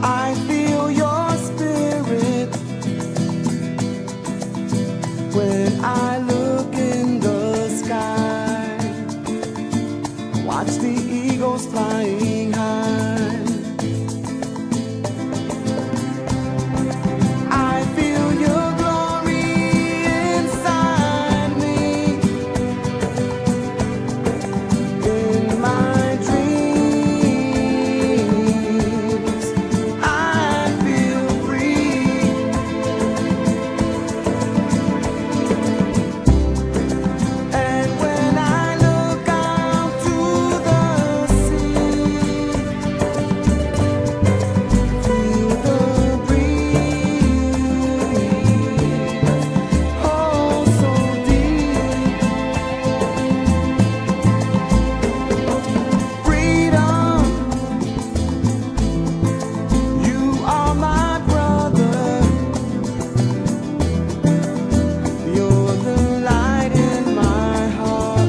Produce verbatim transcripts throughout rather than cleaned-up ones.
I feel your spirit when I look in the sky. Watch the eagles flying high. I feel your glory inside me. In my dreams, I feel free. And when I look out to the sea, feel the breeze, oh so deep. Freedom, you are my brother. You're the light in my heart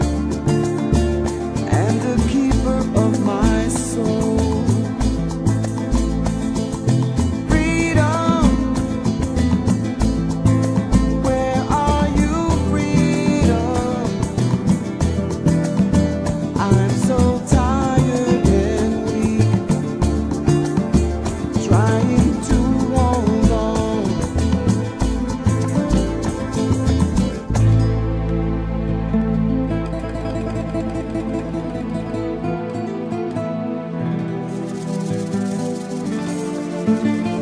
and the keeper of my soul. Freedom, where are you, freedom? I'm so tired and weak, trying to hold on. Thank you.